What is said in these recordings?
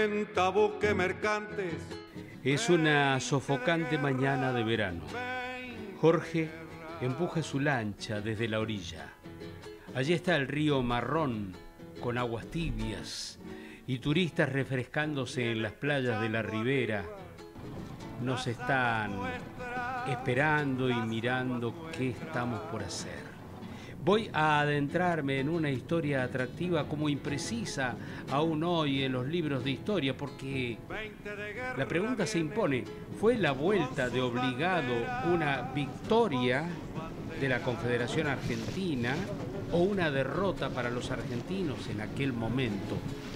90 buques mercantes. Es una sofocante mañana de verano. Jorge empuja su lancha desde la orilla. Allí está el río marrón con aguas tibias y turistas refrescándose en las playas de la ribera. Nos están esperando y mirando qué estamos por hacer. Voy a adentrarme en una historia atractiva como imprecisa aún hoy en los libros de historia, porque la pregunta se impone: ¿fue la vuelta de obligado una victoria de la Confederación Argentina o una derrota para los argentinos en aquel momento,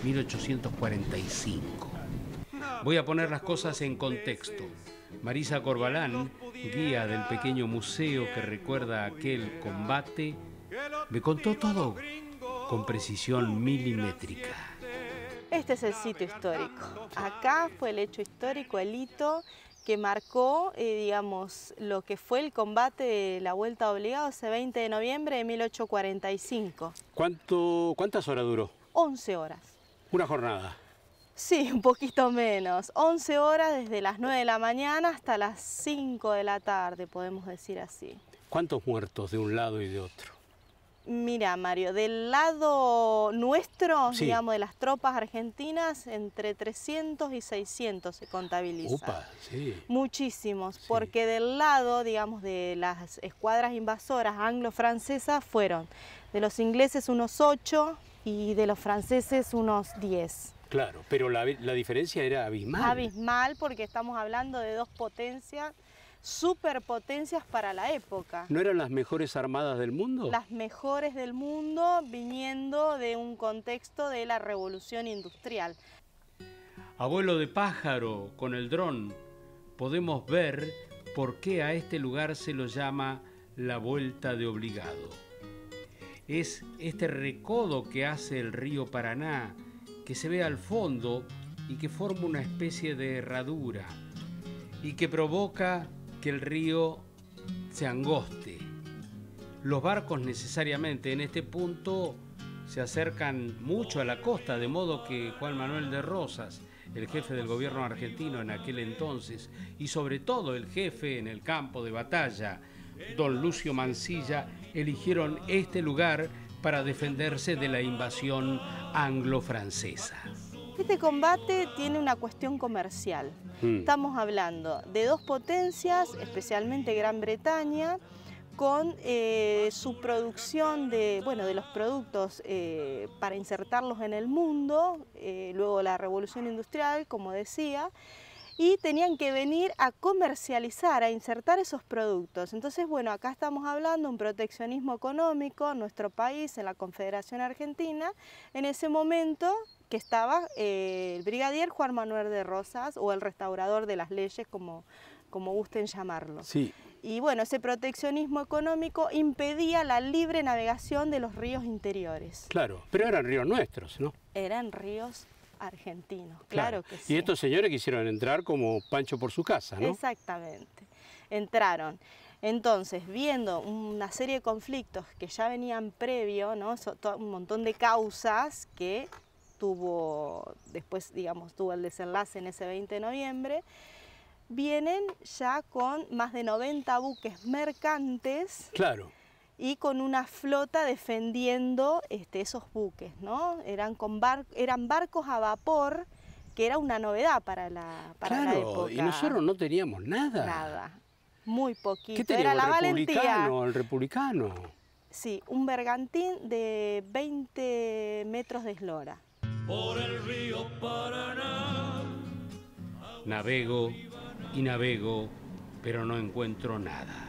1845? Voy a poner las cosas en contexto. Marisa Corbalán, guía del pequeño museo que recuerda aquel combate, me contó todo con precisión milimétrica. Este es el sitio histórico. Acá fue el hecho histórico, el hito que marcó, digamos, lo que fue el combate de la Vuelta Obligado ese 20 de noviembre de 1845. ¿Cuántas horas duró? 11 horas. ¿Una jornada? Sí, un poquito menos. 11 horas desde las 9 de la mañana hasta las 5 de la tarde, podemos decir así. ¿Cuántos muertos de un lado y de otro? Mira, Mario, del lado nuestro, sí, digamos, de las tropas argentinas, entre 300 y 600 se contabilizan. Upa, sí. Muchísimos, Sí. porque del lado, digamos, de las escuadras invasoras anglo-francesas fueron de los ingleses unos 8 y de los franceses unos 10. Claro, pero la diferencia era abismal. Abismal, porque estamos hablando de dos potencias, superpotencias para la época. ¿No eran las mejores armadas del mundo? Las mejores del mundo, viniendo de un contexto de la revolución industrial. A vuelo de pájaro, con el dron, podemos ver por qué a este lugar se lo llama la Vuelta de Obligado. Es este recodo que hace el río Paraná, que se ve al fondo y que forma una especie de herradura y que provoca que el río se angoste. Los barcos necesariamente en este punto se acercan mucho a la costa, de modo que Juan Manuel de Rosas, el jefe del gobierno argentino en aquel entonces, y sobre todo el jefe en el campo de batalla, don Lucio Mansilla, eligieron este lugar para defenderse de la invasión anglo-francesa. Este combate tiene una cuestión comercial. Estamos hablando de dos potencias, especialmente Gran Bretaña, con su producción de los productos para insertarlos en el mundo, luego la revolución industrial, como decía, y tenían que venir a comercializar, a insertar esos productos. Entonces, bueno, acá estamos hablando de un proteccionismo económico en nuestro país, en la Confederación Argentina, en ese momento que estaba el brigadier Juan Manuel de Rosas, o el restaurador de las leyes, como gusten llamarlo. Sí. Y bueno, ese proteccionismo económico impedía la libre navegación de los ríos interiores. Claro, pero eran ríos nuestros, ¿no? Eran ríos argentinos, claro que sí. Y estos señores quisieron entrar como Pancho por su casa, ¿no? Exactamente, entraron. Entonces, viendo una serie de conflictos que ya venían previo, ¿no? Un montón de causas que después, digamos, tuvo el desenlace en ese 20 de noviembre, vienen ya con más de 90 buques mercantes. Claro. Y con una flota defendiendo esos buques, ¿no? Eran barcos a vapor, que era una novedad para la época. Y nosotros no teníamos nada. Nada, muy poquito. ¿Qué teníamos? Era la valentía. El republicano. Sí, un bergantín de 20 metros de eslora. Por el río Paraná. Navego y navego, pero no encuentro nada.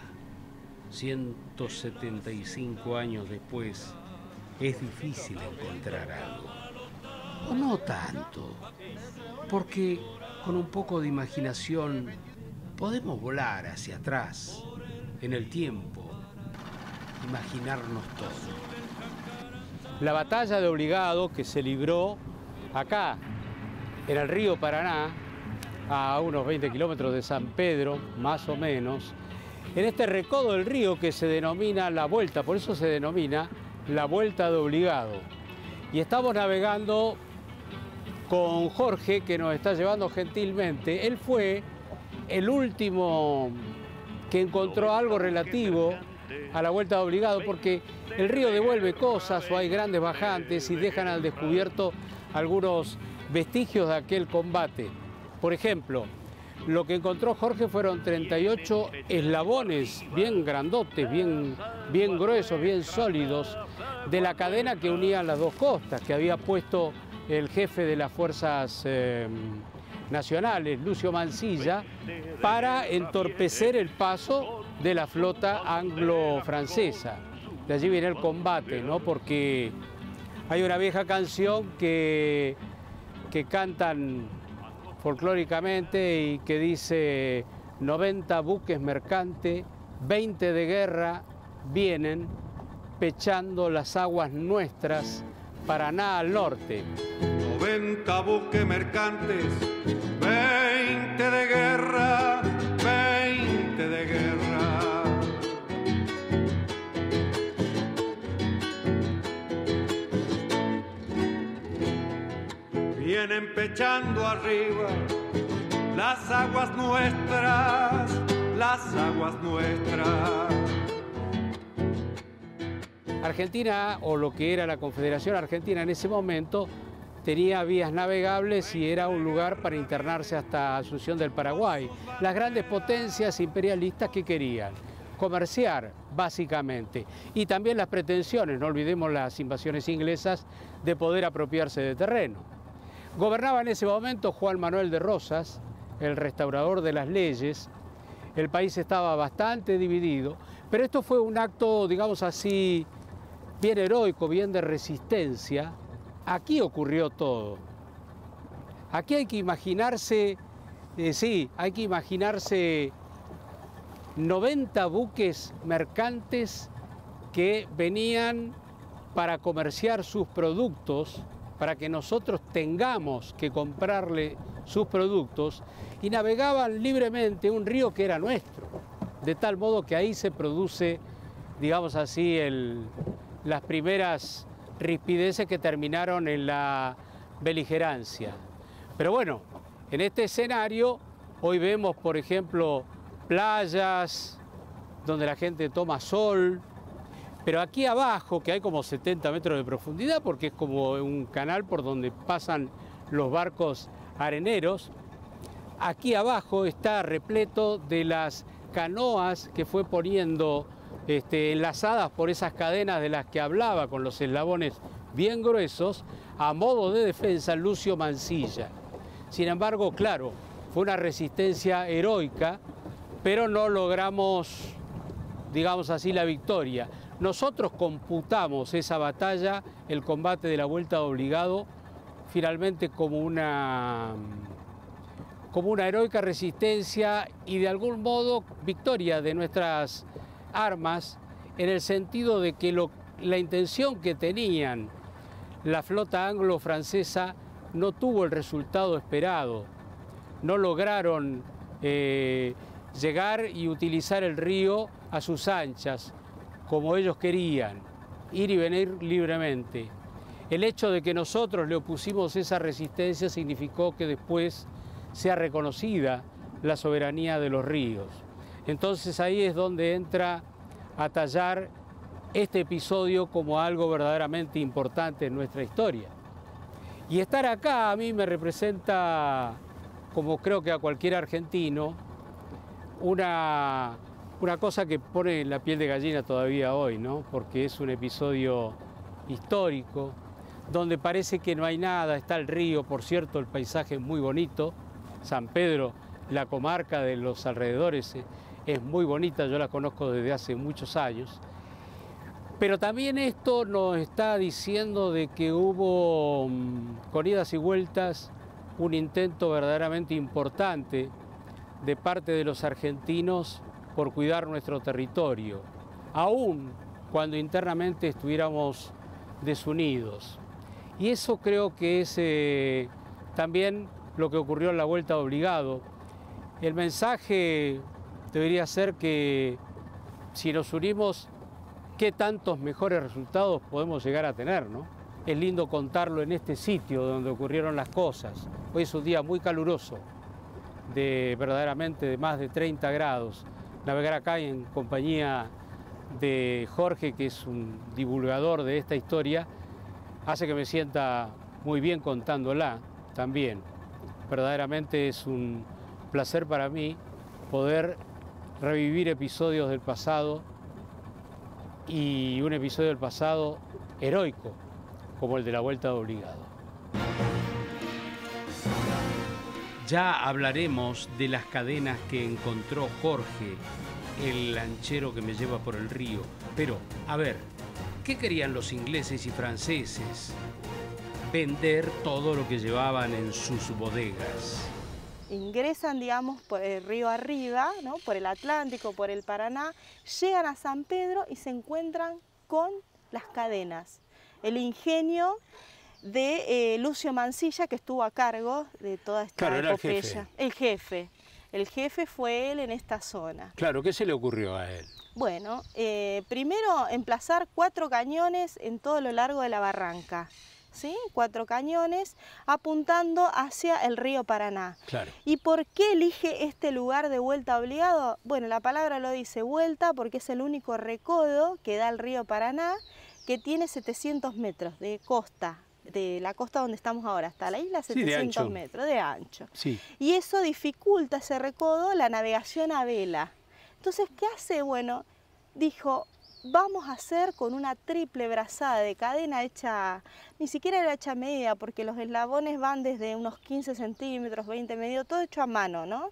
175 años después, es difícil encontrar algo. O no tanto, porque con un poco de imaginación podemos volar hacia atrás, en el tiempo, imaginarnos todo. La batalla de Obligado, que se libró acá, en el río Paraná, a unos 20 kilómetros de San Pedro, más o menos, en este recodo del río que se denomina La Vuelta, por eso se denomina La Vuelta de Obligado. Y estamos navegando con Jorge, que nos está llevando gentilmente. Él fue el último que encontró algo relativo a la Vuelta de Obligado, porque el río devuelve cosas o hay grandes bajantes y dejan al descubierto algunos vestigios de aquel combate. Por ejemplo, lo que encontró Jorge fueron 38 eslabones bien grandotes, bien gruesos, bien sólidos, de la cadena que unía las dos costas, que había puesto el jefe de las fuerzas nacionales, Lucio Mansilla, para entorpecer el paso de la flota anglo-francesa. De allí viene el combate, ¿no? Porque hay una vieja canción que cantan folclóricamente y que dice: 90 buques mercantes, 20 de guerra, vienen pechando las aguas nuestras, Paraná al norte. 90 buques mercantes, 20 de guerra, 20 de guerra. Vienen pechando arriba las aguas nuestras, las aguas nuestras. Argentina, o lo que era la Confederación Argentina en ese momento, tenía vías navegables y era un lugar para internarse hasta Asunción del Paraguay. Las grandes potencias imperialistas que querían comerciar, básicamente, y también las pretensiones, no olvidemos las invasiones inglesas, de poder apropiarse de terreno. Gobernaba en ese momento Juan Manuel de Rosas, el restaurador de las leyes. El país estaba bastante dividido, pero esto fue un acto, digamos así, bien heroico, bien de resistencia. Aquí ocurrió todo. Aquí hay que imaginarse, hay que imaginarse 90 buques mercantes que venían para comerciar sus productos, para que nosotros tengamos que comprarle sus productos, y navegaban libremente un río que era nuestro, de tal modo que ahí se produce, digamos así, las primeras rispideces que terminaron en la beligerancia. Pero bueno, en este escenario hoy vemos, por ejemplo, playas donde la gente toma sol, pero aquí abajo, que hay como 70 metros de profundidad, porque es como un canal por donde pasan los barcos areneros, aquí abajo está repleto de las canoas que fue poniendo enlazadas por esas cadenas de las que hablaba, con los eslabones bien gruesos, a modo de defensa Lucio Mansilla. Sin embargo, claro, fue una resistencia heroica, pero no logramos, digamos así, la victoria. Nosotros computamos esa batalla, el combate de la Vuelta de Obligado, finalmente como una heroica resistencia y de algún modo victoria de nuestras armas, en el sentido de que la intención que tenían la flota anglo-francesa no tuvo el resultado esperado. No lograron llegar y utilizar el río a sus anchas, como ellos querían, ir y venir libremente. El hecho de que nosotros le opusimos esa resistencia significó que después sea reconocida la soberanía de los ríos. Entonces ahí es donde entra a tallar este episodio como algo verdaderamente importante en nuestra historia. Y estar acá a mí me representa, como creo que a cualquier argentino, una cosa que pone la piel de gallina todavía hoy, ¿no? Porque es un episodio histórico, donde parece que no hay nada, está el río, por cierto, el paisaje es muy bonito. San Pedro, la comarca de los alrededores, es muy bonita, yo la conozco desde hace muchos años. Pero también esto nos está diciendo de que hubo, con idas y vueltas, un intento verdaderamente importante de parte de los argentinos por cuidar nuestro territorio, aún cuando internamente estuviéramos desunidos. Y eso creo que es también lo que ocurrió en la Vuelta de Obligado. El mensaje debería ser que si nos unimos, ¿qué tantos mejores resultados podemos llegar a tener, ¿no? es lindo contarlo en este sitio donde ocurrieron las cosas. Hoy es un día muy caluroso, verdaderamente de más de 30 grados. Navegar acá en compañía de Jorge, que es un divulgador de esta historia, hace que me sienta muy bien contándola también. Verdaderamente es un placer para mí poder revivir episodios del pasado, y un episodio del pasado heroico como el de la Vuelta de Obligado. Ya hablaremos de las cadenas que encontró Jorge, el lanchero que me lleva por el río. Pero, a ver, ¿qué querían los ingleses y franceses? Vender todo lo que llevaban en sus bodegas. Ingresan, digamos, por el río arriba, ¿no? Por el Atlántico, por el Paraná, llegan a San Pedro y se encuentran con las cadenas. El ingenio de Lucio Mansilla, que estuvo a cargo de toda esta epopeya. El jefe fue él en esta zona. Claro, ¿qué se le ocurrió a él? Bueno, primero emplazar 4 cañones en todo lo largo de la barranca. ¿Sí? 4 cañones apuntando hacia el río Paraná. Claro. ¿Y por qué elige este lugar de Vuelta Obligado? Bueno, la palabra lo dice, vuelta, porque es el único recodo que da el río Paraná, que tiene 700 metros de costa, de la costa donde estamos ahora hasta la isla, 700 metros de ancho. Sí. Y eso dificulta ese recodo, la navegación a vela. Entonces, ¿qué hace? Bueno, dijo, vamos a hacer con una triple brazada de cadena hecha, ni siquiera era hecha a medida, porque los eslabones van desde unos 15 centímetros, 20 medido, todo hecho a mano, ¿no?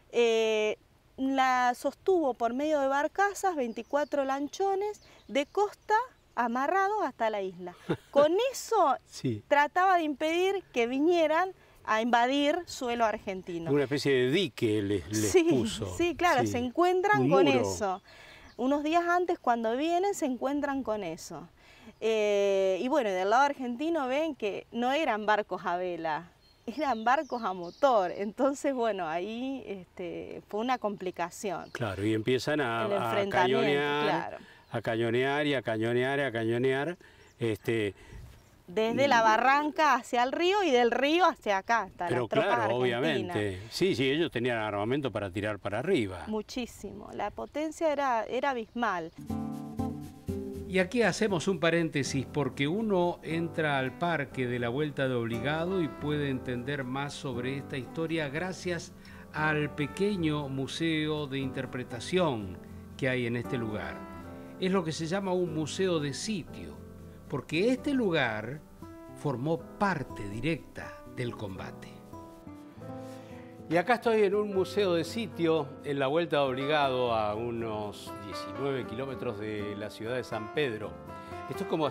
La sostuvo por medio de barcazas, 24 lanchones, de costa amarrados hasta la isla. Con eso sí, trataba de impedir que vinieran a invadir suelo argentino. Una especie de dique les puso. Sí, claro, se encuentran con eso. Unos días antes, cuando vienen, se encuentran con eso. Y bueno, del lado argentino ven que no eran barcos a vela, eran barcos a motor. Entonces, bueno, ahí fue una complicación. Claro, y empiezan a cañonear, claro, a cañonear y a cañonear y a cañonear. Desde la barranca hacia el río y del río hacia acá, hasta pero las tropas claro, argentinas. obviamente. Sí, sí, ellos tenían armamento para tirar para arriba. Muchísimo. La potencia era abismal. Y aquí hacemos un paréntesis porque uno entra al parque de la Vuelta de Obligado y puede entender más sobre esta historia gracias al pequeño museo de interpretación que hay en este lugar. Es lo que se llama un museo de sitio, porque este lugar formó parte directa del combate. Y acá estoy en un museo de sitio en la Vuelta de Obligado, a unos 19 kilómetros de la ciudad de San Pedro. Estoy como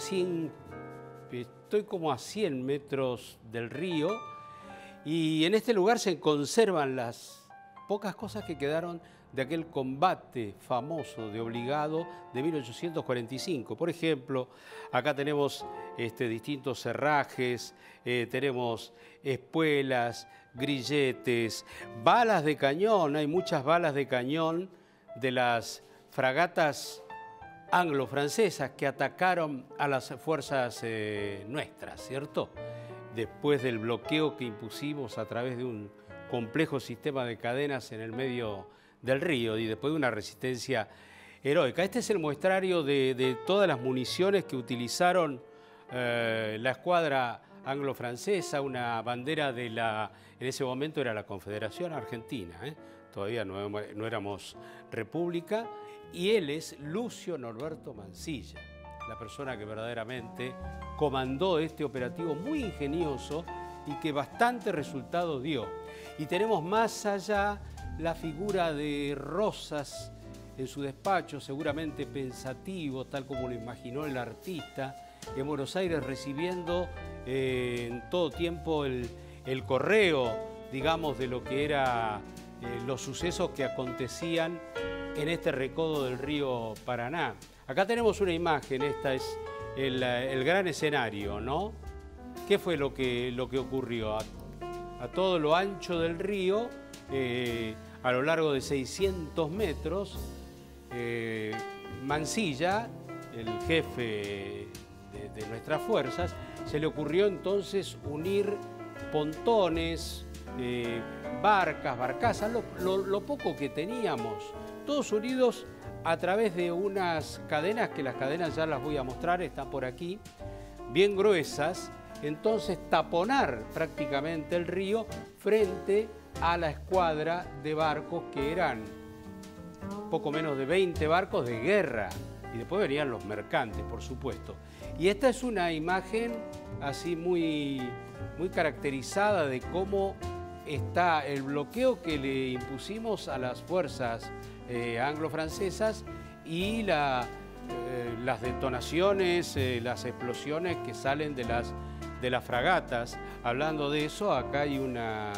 a 100 metros del río, y en este lugar se conservan las pocas cosas que quedaron de aquel combate famoso de Obligado de 1845. Por ejemplo, acá tenemos distintos herrajes, tenemos espuelas, grilletes, balas de cañón. Hay muchas balas de cañón de las fragatas anglo-francesas que atacaron a las fuerzas nuestras, ¿cierto? Después del bloqueo que impusimos a través de un complejo sistema de cadenas en el medio del río y después de una resistencia heroica. Este es el muestrario de todas las municiones que utilizaron la escuadra anglo-francesa, una bandera en ese momento era la Confederación Argentina, todavía no éramos república, y él es Lucio Norberto Mansilla, la persona que verdaderamente comandó este operativo muy ingenioso y que bastante resultado dio. Y tenemos más allá la figura de Rosas en su despacho, seguramente pensativo, tal como lo imaginó el artista, en Buenos Aires recibiendo en todo tiempo el correo, digamos, de lo que eran los sucesos que acontecían en este recodo del río Paraná. Acá tenemos una imagen, esta es el gran escenario, ¿no? ¿Qué fue lo que ocurrió? A todo lo ancho del río, a lo largo de 600 metros, Mansilla, el jefe de nuestras fuerzas, se le ocurrió entonces unir pontones, barcas, barcazas, lo poco que teníamos, todos unidos a través de unas cadenas, que las cadenas ya las voy a mostrar, están por aquí, bien gruesas. Entonces taponar prácticamente el río frente a la escuadra de barcos, que eran poco menos de 20 barcos de guerra, y después venían los mercantes, por supuesto. Y esta es una imagen así muy caracterizada de cómo está el bloqueo que le impusimos a las fuerzas anglo-francesas y las detonaciones, las explosiones que salen de las fragatas. Hablando de eso, acá hay una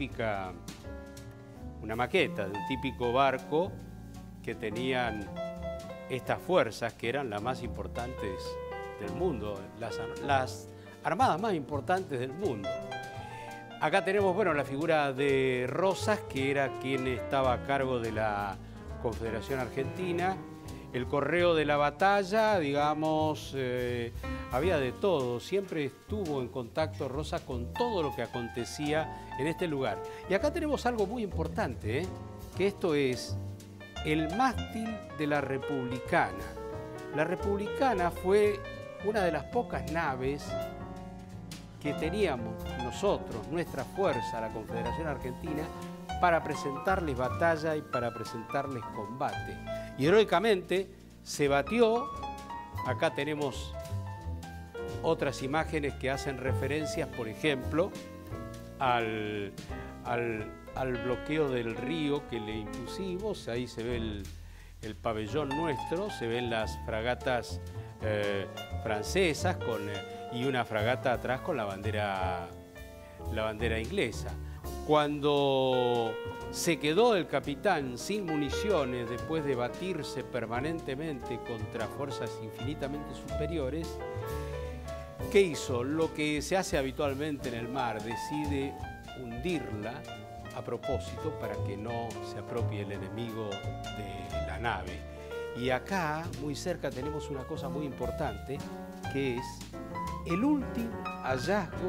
maqueta de un típico barco que tenían estas fuerzas, que eran las más importantes del mundo, las armadas más importantes del mundo. Acá tenemos, bueno, la figura de Rosas, que era quien estaba a cargo de la Confederación Argentina. El correo de la batalla, digamos, había de todo. Siempre estuvo en contacto Rosas con todo lo que acontecía en este lugar. Y acá tenemos algo muy importante, que esto es el mástil de la Republicana. La Republicana fue una de las pocas naves que teníamos nosotros, nuestra fuerza, la Confederación Argentina, para presentarles batalla y para presentarles combate. Y heroicamente se batió. Acá tenemos otras imágenes que hacen referencias, por ejemplo, al bloqueo del río que le impusimos. Ahí se ve el pabellón nuestro, se ven las fragatas francesas y una fragata atrás con la bandera inglesa. Cuando se quedó el capitán sin municiones después de batirse permanentemente contra fuerzas infinitamente superiores, ¿qué hizo? Lo que se hace habitualmente en el mar, decide hundirla a propósito para que no se apropie el enemigo de la nave. Y acá, muy cerca, tenemos una cosa muy importante, que es el último hallazgo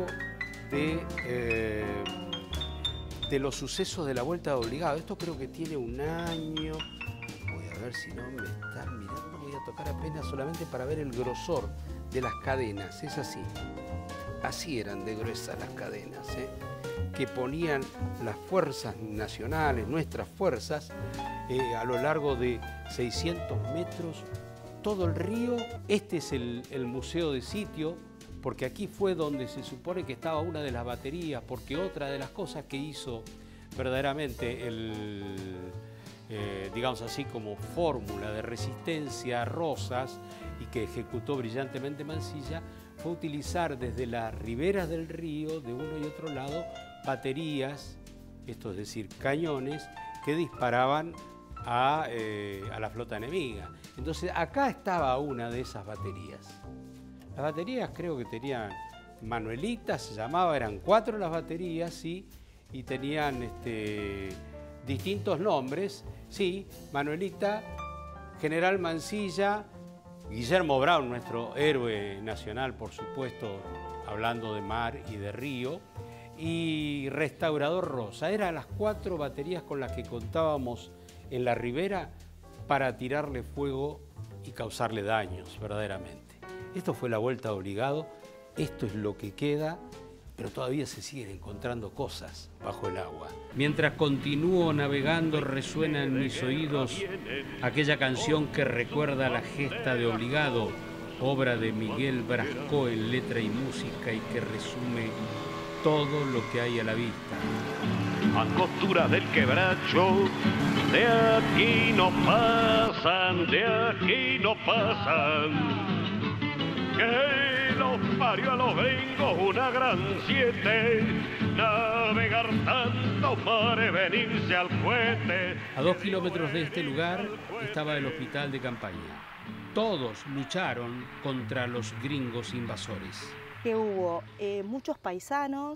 de los sucesos de la Vuelta de Obligado. Esto creo que tiene un año. Voy a ver si no me están mirando. Voy a tocar apenas solamente para ver el grosor de las cadenas. Es así. Así eran de gruesas las cadenas, que ponían las fuerzas nacionales, nuestras fuerzas, a lo largo de 600 metros, todo el río. Este es el museo de sitio, porque aquí fue donde se supone que estaba una de las baterías, porque otra de las cosas que hizo verdaderamente digamos así, como fórmula de resistencia a Rosas, y que ejecutó brillantemente Mansilla, fue utilizar desde las riberas del río, de uno y otro lado, baterías, esto es decir, cañones, que disparaban a la flota enemiga. Entonces acá estaba una de esas baterías. Las baterías creo que tenían Manuelita, se llamaba, eran 4 las baterías, sí, y tenían distintos nombres, sí, Manuelita, General Mansilla, Guillermo Brown, nuestro héroe nacional, por supuesto, hablando de mar y de río, y Restaurador Rosa. Eran las 4 baterías con las que contábamos en la ribera para tirarle fuego y causarle daños, verdaderamente. Esto fue la Vuelta de Obligado, esto es lo que queda, pero todavía se siguen encontrando cosas bajo el agua. Mientras continúo navegando, resuena en mis oídos aquella canción que recuerda la gesta de Obligado, obra de Miguel Brascó en letra y música, y que resume todo lo que hay a la vista. A costura del quebracho, de aquí no pasan, de aquí no pasan. Que los parió a los vengos una gran 7, navegar tantos mares, venirse al puente. A 2 kilómetros de este lugar estaba el hospital de campaña. Todos lucharon contra los gringos invasores. Que hubo muchos paisanos,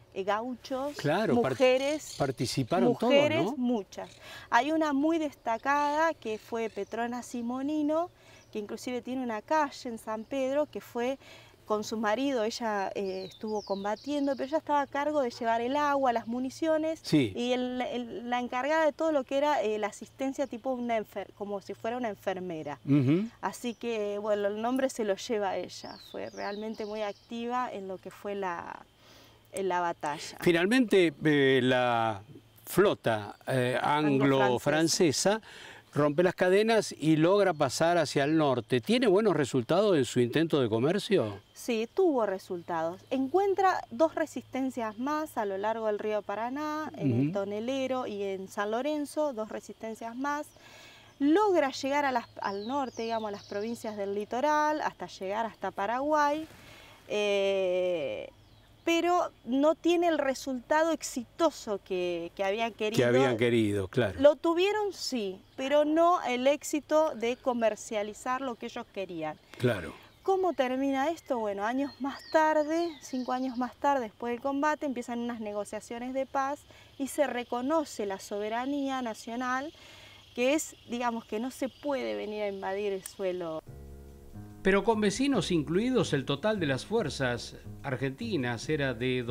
gauchos, claro, mujeres. Participaron mujeres, todos, ¿no? Muchas. Hay una muy destacada que fue Petrona Simonino, que inclusive tiene una calle en San Pedro, que fue con su marido, ella estuvo combatiendo, pero ella estaba a cargo de llevar el agua, las municiones, sí. y la encargada de todo lo que era la asistencia tipo como si fuera una enfermera. Así que, bueno, el nombre se lo lleva a ella, fue realmente muy activa en lo que fue la batalla. Finalmente, la flota anglo-francesa rompe las cadenas y logra pasar hacia el norte. ¿Tiene buenos resultados en su intento de comercio? Sí, tuvo resultados. Encuentra 2 resistencias más a lo largo del río Paraná, en el Tonelero y en San Lorenzo, 2 resistencias más. Logra llegar al norte, digamos, a las provincias del litoral, hasta llegar hasta Paraguay. Pero no tiene el resultado exitoso que habían querido. Que habían querido, claro. Lo tuvieron, sí, pero no el éxito de comercializar lo que ellos querían. Claro. ¿Cómo termina esto? Bueno, años más tarde, 5 años más tarde, después del combate, empiezan unas negociaciones de paz y se reconoce la soberanía nacional, que es, digamos, que no se puede venir a invadir el suelo. Pero con vecinos incluidos, el total de las fuerzas argentinas era de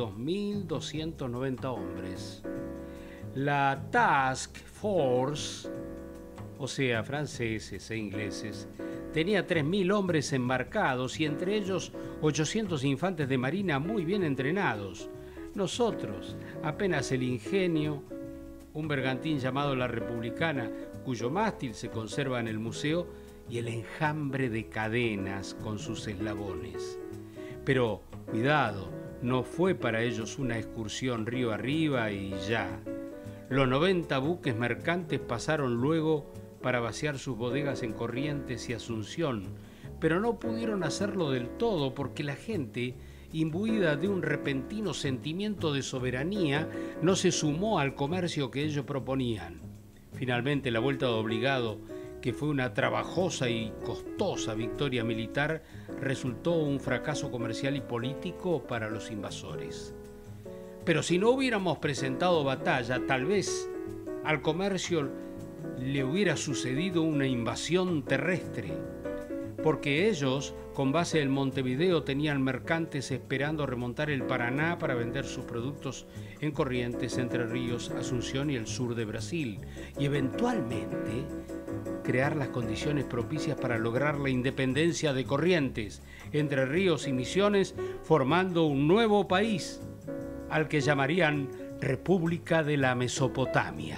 2.290 hombres. La Task Force, o sea, franceses e ingleses, tenía 3.000 hombres embarcados y entre ellos 800 infantes de marina muy bien entrenados. Nosotros, apenas el Ingenio, un bergantín llamado La Republicana, cuyo mástil se conserva en el museo, y el enjambre de cadenas con sus eslabones. Pero, cuidado, no fue para ellos una excursión río arriba y ya. Los 90 buques mercantes pasaron luego para vaciar sus bodegas en Corrientes y Asunción, pero no pudieron hacerlo del todo porque la gente, imbuida de un repentino sentimiento de soberanía, no se sumó al comercio que ellos proponían. Finalmente, la vuelta de obligado, que fue una trabajosa y costosa victoria militar, resultó un fracaso comercial y político para los invasores. Pero si no hubiéramos presentado batalla, tal vez al comercio le hubiera sucedido una invasión terrestre, porque ellos, con base en Montevideo, tenían mercantes esperando remontar el Paraná para vender sus productos en Corrientes, Entre Ríos, Asunción y el sur de Brasil, y eventualmente crear las condiciones propicias para lograr la independencia de Corrientes, Entre Ríos y Misiones, formando un nuevo país, al que llamarían República de la Mesopotamia.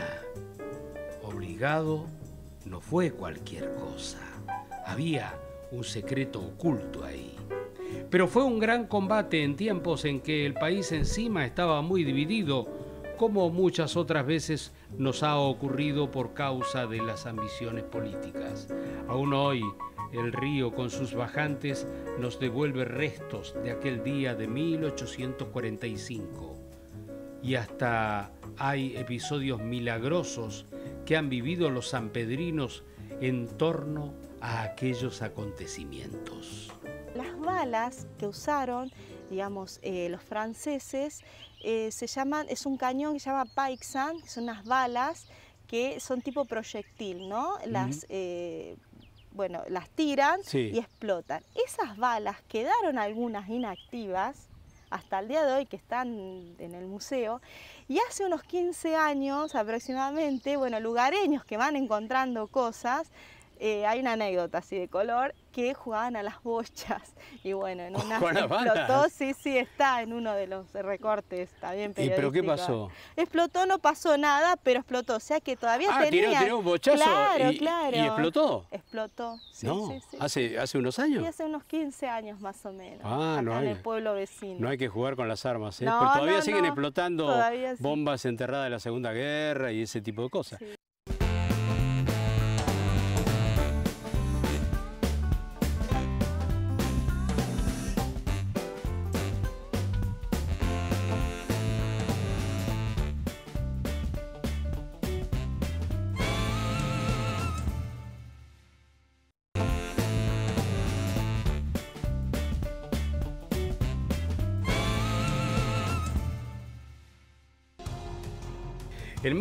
Obligado no fue cualquier cosa, había un secreto oculto ahí. Pero fue un gran combate en tiempos en que el país encima estaba muy dividido, como muchas otras veces nos ha ocurrido por causa de las ambiciones políticas. Aún hoy, el río con sus bajantes nos devuelve restos de aquel día de 1845. Y hasta hay episodios milagrosos que han vivido los sanpedrinos en torno a aquellos acontecimientos. Las balas que usaron, digamos, los franceses, es un cañón que se llama Paixhan, que son unas balas que son tipo proyectil, ¿no? Las tiran y explotan. Esas balas quedaron algunas inactivas hasta el día de hoy, que están en el museo, y hace unos 15 años aproximadamente, lugareños que van encontrando cosas, hay una anécdota así de color, que jugaban a las bochas y en una explotó, sí, está en uno de los recortes también periodísticos. ¿Y pero qué pasó? Explotó, no pasó nada, pero explotó, o sea que todavía tenía. Tiró un bochazo claro. ¿Y explotó? Explotó, sí, no, sí. ¿Hace unos años? Sí, hace unos 15 años más o menos, en el pueblo vecino. No hay que jugar con las armas, ¿eh? No, Porque todavía siguen no, explotando todavía bombas enterradas de la Segunda Guerra y ese tipo de cosas. Sí. En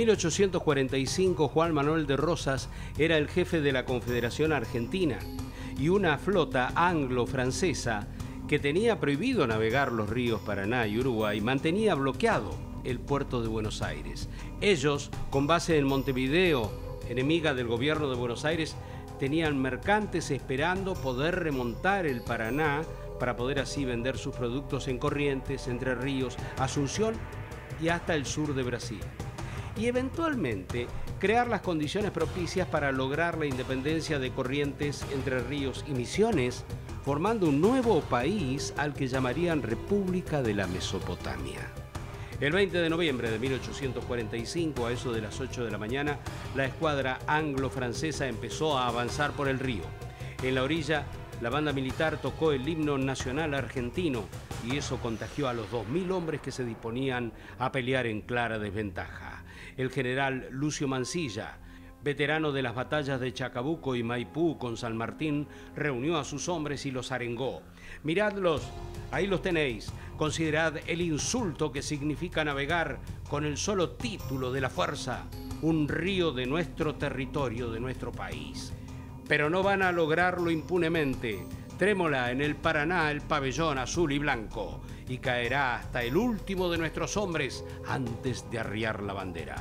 1845, Juan Manuel de Rosas era el jefe de la Confederación Argentina y una flota anglo-francesa que tenía prohibido navegar los ríos Paraná y Uruguay mantenía bloqueado el puerto de Buenos Aires. Ellos, con base en Montevideo, enemiga del gobierno de Buenos Aires, tenían mercantes esperando poder remontar el Paraná para poder así vender sus productos en Corrientes, Entre Ríos, Asunción y hasta el sur de Brasil. Y eventualmente crear las condiciones propicias para lograr la independencia de Corrientes, Entre Ríos y Misiones, formando un nuevo país al que llamarían República de la Mesopotamia. El 20 de noviembre de 1845, a eso de las 8 de la mañana, la escuadra anglo-francesa empezó a avanzar por el río. En la orilla, la banda militar tocó el himno nacional argentino y eso contagió a los 2000 hombres que se disponían a pelear en clara desventaja. El general Lucio Mansilla, veterano de las batallas de Chacabuco y Maipú con San Martín, reunió a sus hombres y los arengó. Miradlos, ahí los tenéis. Considerad el insulto que significa navegar con el solo título de la fuerza un río de nuestro territorio, de nuestro país. Pero no van a lograrlo impunemente. Trémola en el Paraná el pabellón azul y blanco y caerá hasta el último de nuestros hombres antes de arriar la bandera.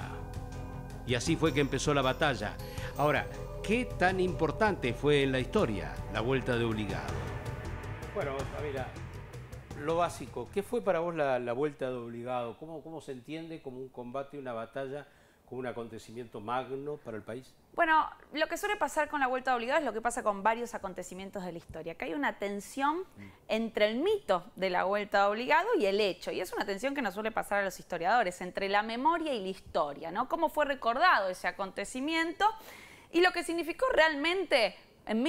Y así fue que empezó la batalla. Ahora, ¿qué tan importante fue en la historia la vuelta de Obligado? Bueno, Camila, lo básico, ¿qué fue para vos la vuelta de Obligado? ¿Cómo se entiende como un combate, una batalla, como un acontecimiento magno para el país? Bueno, lo que suele pasar con la Vuelta de Obligado es lo que pasa con varios acontecimientos de la historia, que hay una tensión entre el mito de la Vuelta de Obligado y el hecho, y es una tensión que nos suele pasar a los historiadores, entre la memoria y la historia, ¿no? Cómo fue recordado ese acontecimiento y lo que significó realmente en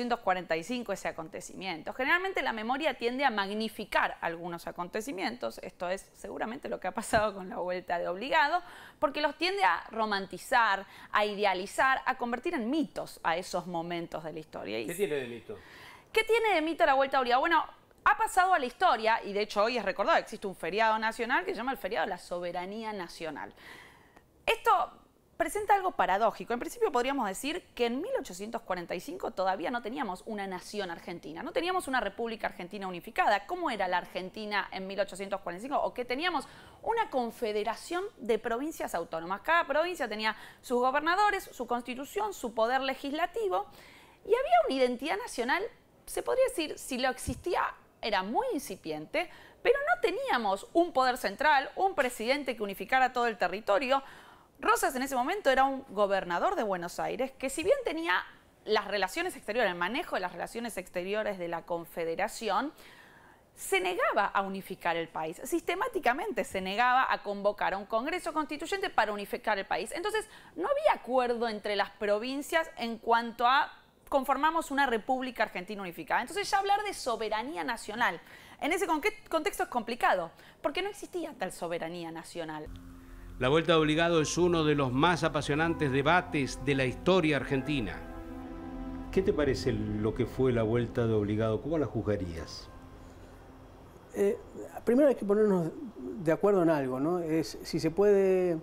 1845 ese acontecimiento. Generalmente la memoria tiende a magnificar algunos acontecimientos, esto es seguramente lo que ha pasado con la Vuelta de Obligado, porque los tiende a romantizar, a idealizar, a convertir en mitos a esos momentos de la historia. ¿Qué tiene de mito? ¿Qué tiene de mito la Vuelta de Obligado? Bueno, ha pasado a la historia, y de hecho hoy es recordado, existe un feriado nacional que se llama el feriado de la soberanía nacional. Esto presenta algo paradójico. En principio podríamos decir que en 1845 todavía no teníamos una nación argentina, no teníamos una república argentina unificada. ¿Cómo era la Argentina en 1845? O que teníamos una confederación de provincias autónomas. Cada provincia tenía sus gobernadores, su constitución, su poder legislativo y había una identidad nacional, se podría decir, si lo existía, era muy incipiente, pero no teníamos un poder central, un presidente que unificara todo el territorio. Rosas en ese momento era un gobernador de Buenos Aires que, si bien tenía las relaciones exteriores, el manejo de las relaciones exteriores de la Confederación, se negaba a unificar el país. Sistemáticamente se negaba a convocar a un Congreso Constituyente para unificar el país. Entonces, no había acuerdo entre las provincias en cuanto a conformamos una república argentina unificada. Entonces, ya hablar de soberanía nacional en ese contexto es complicado, porque no existía tal soberanía nacional. La Vuelta de Obligado es uno de los más apasionantes debates de la historia argentina. ¿Qué te parece lo que fue la Vuelta de Obligado? ¿Cómo la juzgarías? Primero hay que ponernos de acuerdo en algo, ¿no? Es si se puede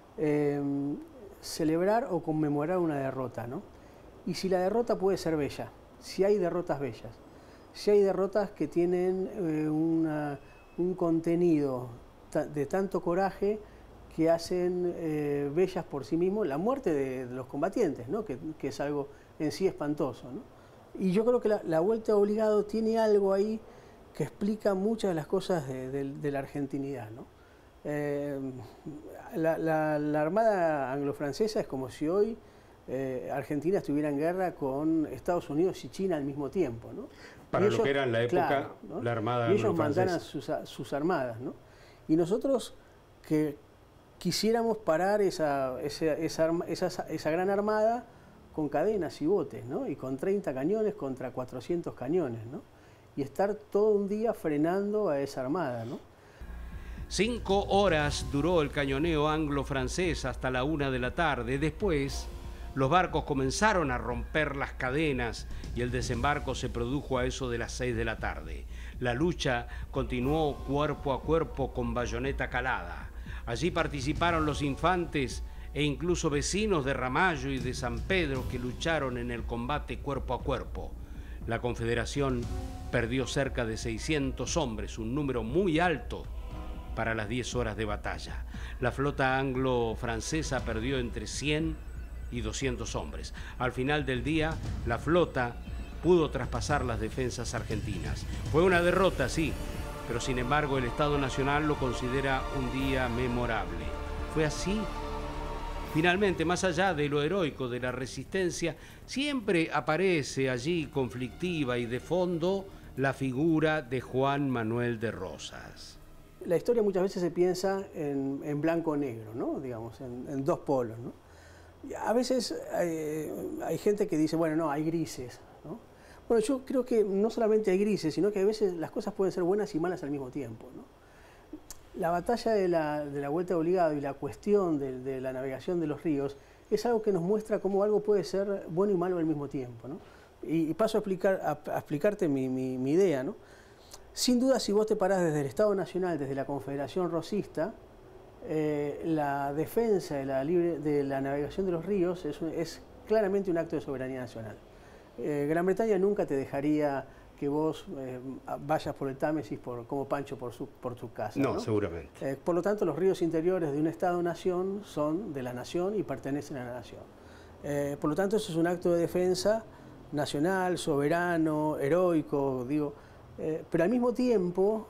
celebrar o conmemorar una derrota, ¿no? Y si la derrota puede ser bella, si hay derrotas bellas, si hay derrotas que tienen un contenido de tanto coraje que hacen bellas por sí mismos la muerte de los combatientes, ¿no? Que es algo en sí espantoso, ¿no? Y yo creo que la Vuelta de Obligado tiene algo ahí que explica muchas de las cosas de la argentinidad, ¿no? La Armada anglo-francesa es como si hoy Argentina estuviera en guerra con Estados Unidos y China al mismo tiempo, ¿no? Para ellos, lo que era en la época, claro, ¿no? la Armada y ellos anglo-francesa. mandaran sus armadas, ¿no? Y nosotros que quisiéramos parar esa gran armada con cadenas y botes, ¿no? Y con 30 cañones contra 400 cañones, ¿no? Y estar todo un día frenando a esa armada, ¿no? 5 horas duró el cañoneo anglo-francés hasta la 1 de la tarde. Después, los barcos comenzaron a romper las cadenas y el desembarco se produjo a eso de las 6 de la tarde. La lucha continuó cuerpo a cuerpo con bayoneta calada. Allí participaron los infantes e incluso vecinos de Ramallo y de San Pedro que lucharon en el combate cuerpo a cuerpo. La Confederación perdió cerca de 600 hombres, un número muy alto para las 10 horas de batalla. La flota anglo-francesa perdió entre 100 y 200 hombres. Al final del día, la flota pudo traspasar las defensas argentinas. Fue una derrota, sí, pero sin embargo el Estado Nacional lo considera un día memorable. Fue así. Finalmente, más allá de lo heroico de la resistencia, siempre aparece allí conflictiva y de fondo la figura de Juan Manuel de Rosas. La historia muchas veces se piensa en blanco o negro, ¿no? Digamos, en dos polos, ¿no? Y a veces hay gente que dice, bueno, no, hay grises, ¿no? Bueno, yo creo que no solamente hay grises, sino que a veces las cosas pueden ser buenas y malas al mismo tiempo, ¿no? La batalla de la Vuelta de Obligado y la cuestión de la navegación de los ríos es algo que nos muestra cómo algo puede ser bueno y malo al mismo tiempo, ¿no? Y paso a explicarte mi idea, ¿no? Sin duda, si vos te parás desde el Estado Nacional, desde la Confederación Rosista, la defensa de la navegación de los ríos es claramente un acto de soberanía nacional. Gran Bretaña nunca te dejaría que vos vayas por el Támesis como Pancho por su casa. No, ¿no? Seguramente. Por lo tanto, los ríos interiores de un Estado-nación son de la nación y pertenecen a la nación. Por lo tanto, eso es un acto de defensa nacional, soberano, heroico, digo. Pero al mismo tiempo,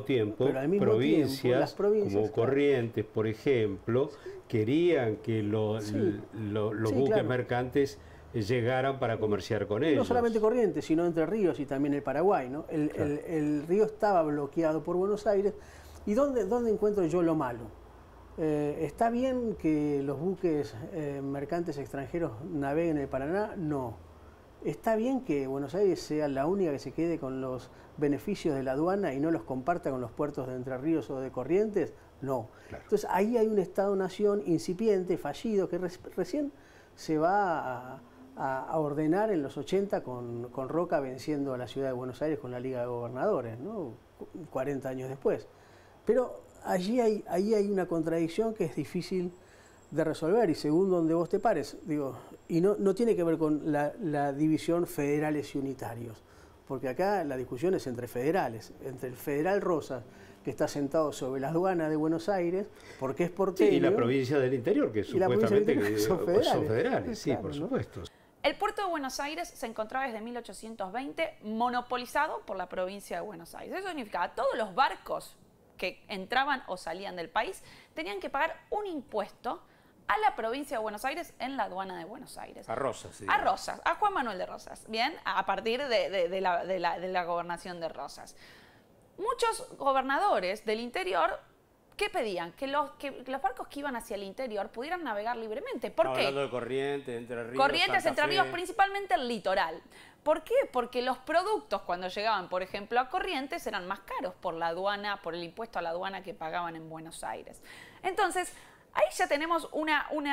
provincias, las provincias como Corrientes, por ejemplo, querían que los buques mercantes llegaran para comerciar con ellos. No solamente Corrientes, sino Entre Ríos y también el Paraguay, ¿no? El río estaba bloqueado por Buenos Aires. ¿Y dónde encuentro yo lo malo? ¿Está bien que los buques mercantes extranjeros naveguen en el Paraná? No. ¿Está bien que Buenos Aires sea la única que se quede con los beneficios de la aduana y no los comparta con los puertos de Entre Ríos o de Corrientes? No. Claro. Entonces ahí hay un Estado-nación incipiente, fallido, que recién se va a ordenar en los 80 con Roca venciendo a la ciudad de Buenos Aires con la Liga de Gobernadores, ¿no? 40 años después. Pero ahí hay una contradicción que es difícil de resolver y según donde vos te pares, digo, y no tiene que ver con la división federales y unitarios, porque acá la discusión es entre federales, entre el federal Rosas, que está sentado sobre las aduanas de Buenos Aires, porque es porteño. Sí, y la provincia del interior, que supuestamente son federales, sí, claro, por supuesto. El puerto de Buenos Aires se encontraba desde 1820 monopolizado por la provincia de Buenos Aires. Eso significaba que todos los barcos que entraban o salían del país tenían que pagar un impuesto a la provincia de Buenos Aires en la aduana de Buenos Aires. A Rosas, sí. A Rosas, a Juan Manuel de Rosas, ¿bien? A partir de la gobernación de Rosas. Muchos gobernadores del interior, ¿qué pedían? Que los barcos que iban hacia el interior pudieran navegar libremente. ¿Por qué? Hablando de Corrientes, Entre Ríos, Corrientes, Entre Ríos, principalmente el litoral. ¿Por qué? Porque los productos cuando llegaban, por ejemplo, a Corrientes eran más caros por la aduana, por el impuesto a la aduana que pagaban en Buenos Aires. Entonces, ahí ya tenemos un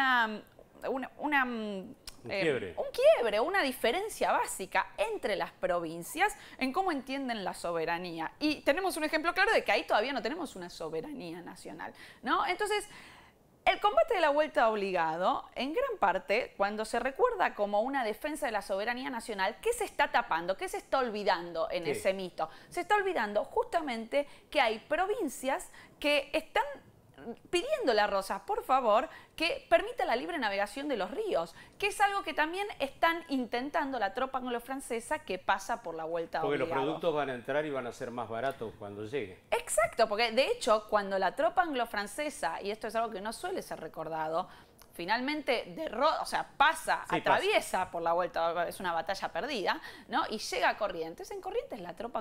quiebre, una diferencia básica entre las provincias en cómo entienden la soberanía. Y tenemos un ejemplo claro de que ahí todavía no tenemos una soberanía nacional, ¿no? Entonces, el combate de la Vuelta Obligado, en gran parte, cuando se recuerda como una defensa de la soberanía nacional, ¿qué se está tapando? ¿Qué se está olvidando en ese mito? Se está olvidando justamente que hay provincias que están pidiéndole a Rosas, por favor, que permita la libre navegación de los ríos, que es algo que también están intentando la tropa anglo-francesa que pasa por la Vuelta Obligado. Porque los productos van a entrar y van a ser más baratos cuando lleguen. Exacto, porque de hecho, cuando la tropa anglo-francesa, y esto es algo que no suele ser recordado, finalmente atraviesa por la Vuelta, es una batalla perdida, ¿no? Y llega a Corrientes. En Corrientes la tropa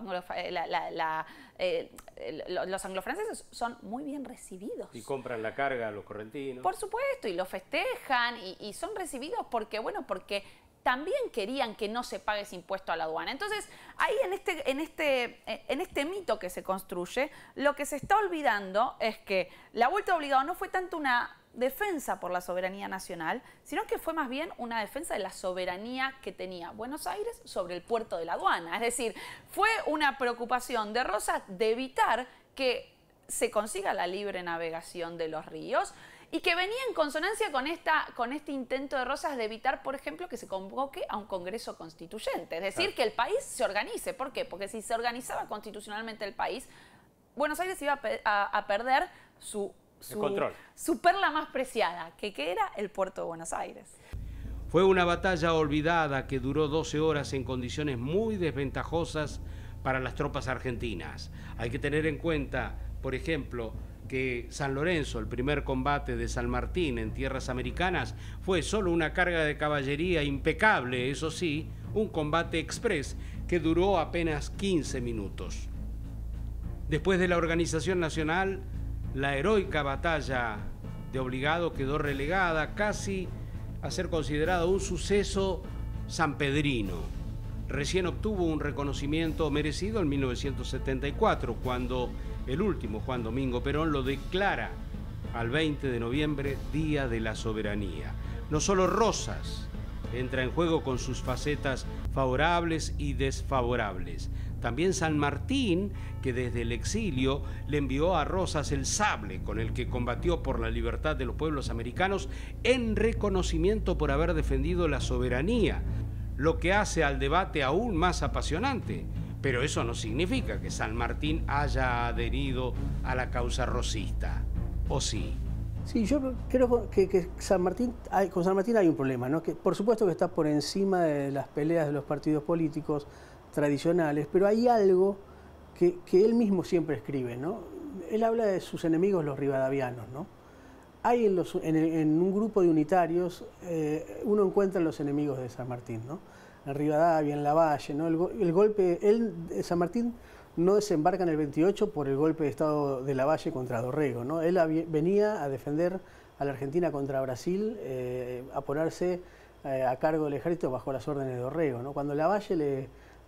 los anglo-franceses son muy bien recibidos. Y compran la carga a los correntinos. Por supuesto, y lo festejan y son recibidos porque también querían que no se pague ese impuesto a la aduana. Entonces, ahí en este mito que se construye, lo que se está olvidando es que la Vuelta Obligada no fue tanto una defensa por la soberanía nacional, sino que fue más bien una defensa de la soberanía que tenía Buenos Aires sobre el puerto de la aduana. Es decir, fue una preocupación de Rosas de evitar que se consiga la libre navegación de los ríos y que venía en consonancia con este intento de Rosas de evitar, por ejemplo, que se convoque a un Congreso Constituyente. Es decir, que el país se organice. ¿Por qué? Porque si se organizaba constitucionalmente el país, Buenos Aires iba a perder su perla más preciada, que era el puerto de Buenos Aires. Fue una batalla olvidada que duró 12 horas en condiciones muy desventajosas para las tropas argentinas. Hay que tener en cuenta, por ejemplo, que San Lorenzo, el primer combate de San Martín en tierras americanas, fue solo una carga de caballería impecable, eso sí, un combate express que duró apenas 15 minutos. Después de la organización nacional, la heroica batalla de Obligado quedó relegada casi a ser considerado un suceso sanpedrino. Recién obtuvo un reconocimiento merecido en 1974, cuando el último Juan Domingo Perón lo declara al 20 de noviembre, Día de la Soberanía. No solo Rosas entra en juego con sus facetas favorables y desfavorables. También San Martín, que desde el exilio le envió a Rosas el sable con el que combatió por la libertad de los pueblos americanos en reconocimiento por haber defendido la soberanía, lo que hace al debate aún más apasionante. Pero eso no significa que San Martín haya adherido a la causa rosista, ¿o sí? Sí, yo creo que con San Martín hay un problema, ¿no? Que por supuesto que está por encima de las peleas de los partidos políticos tradicionales, pero hay algo que él mismo siempre escribe, ¿no? Él habla de sus enemigos, los rivadavianos, ¿no? Hay en un grupo de unitarios, uno encuentra los enemigos de San Martín, ¿no? En Rivadavia, en Lavalle, ¿no? El golpe, San Martín no desembarca en el 28 por el golpe de Estado de Lavalle contra Dorrego, ¿no? Él venía a defender a la Argentina contra Brasil, a ponerse a cargo del ejército bajo las órdenes de Dorrego, ¿no? Cuando Lavalle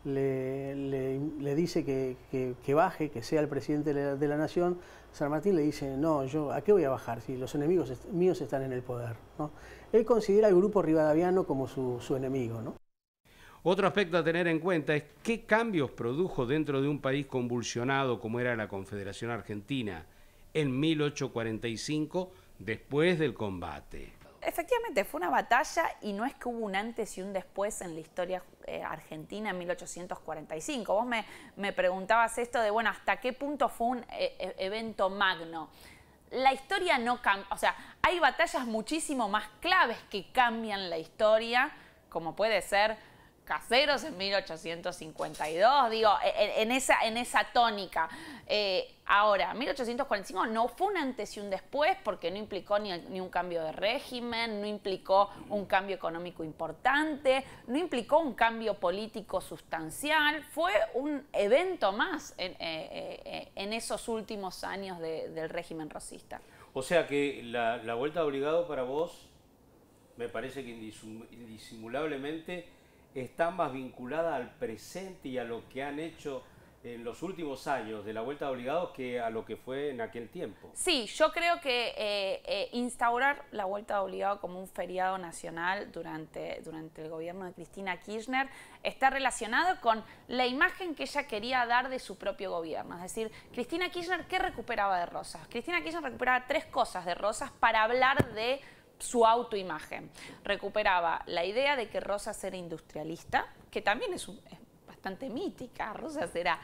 le dice que baje, que sea el presidente de la nación, San Martín le dice, no, yo ¿a qué voy a bajar si los enemigos míos están en el poder, ¿no? Él considera al grupo rivadaviano como su enemigo, ¿no? Otro aspecto a tener en cuenta es qué cambios produjo dentro de un país convulsionado como era la Confederación Argentina en 1845 después del combate. Efectivamente, fue una batalla y no es que hubo un antes y un después en la historia argentina en 1845. Vos me preguntabas esto de, bueno, ¿hasta qué punto fue un evento magno? La historia no cambia, o sea, hay batallas muchísimo más claves que cambian la historia, como puede ser Caseros en 1852, digo, en esa tónica. Ahora, 1845 no fue un antes y un después porque no implicó ni un cambio de régimen, no implicó un cambio económico importante, no implicó un cambio político sustancial, fue un evento más en esos últimos años del régimen rosista. O sea que la vuelta de Obligado para vos, me parece que indisimulablemente está más vinculada al presente y a lo que han hecho en los últimos años de la Vuelta de Obligado que a lo que fue en aquel tiempo. Sí, yo creo que instaurar la Vuelta de Obligado como un feriado nacional durante el gobierno de Cristina Kirchner está relacionado con la imagen que ella quería dar de su propio gobierno. Es decir, Cristina Kirchner, ¿qué recuperaba de Rosas? Cristina Kirchner recuperaba 3 cosas de Rosas para hablar de su autoimagen. Recuperaba la idea de que Rosas era industrialista, que también es bastante mítica. Rosas era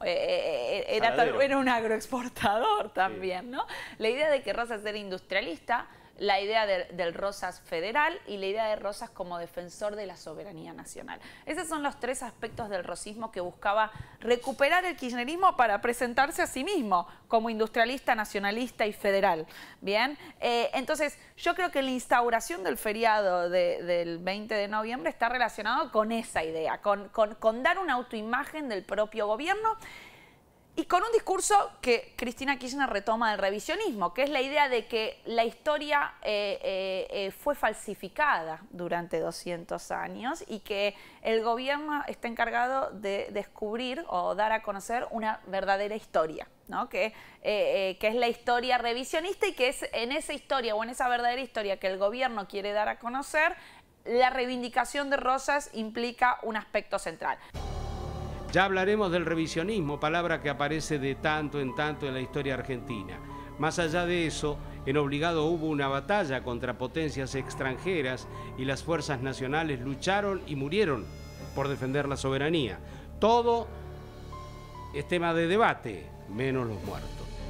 un agroexportador también, ¿no? La idea de que Rosas era industrialista, la idea del Rosas federal y la idea de Rosas como defensor de la soberanía nacional. Esos son los 3 aspectos del rosismo que buscaba recuperar el kirchnerismo para presentarse a sí mismo como industrialista, nacionalista y federal. Bien, entonces yo creo que la instauración del feriado del 20 de noviembre está relacionado con esa idea, con dar una autoimagen del propio gobierno. Y con un discurso que Cristina Kirchner retoma del revisionismo, que es la idea de que la historia fue falsificada durante 200 años y que el gobierno está encargado de descubrir o dar a conocer una verdadera historia, ¿no? Que es la historia revisionista y que es en esa historia o en esa verdadera historia que el gobierno quiere dar a conocer, la reivindicación de Rosas implica un aspecto central. Ya hablaremos del revisionismo, palabra que aparece de tanto en tanto en la historia argentina. Más allá de eso, en Obligado hubo una batalla contra potencias extranjeras y las fuerzas nacionales lucharon y murieron por defender la soberanía. Todo es tema de debate, menos los muertos.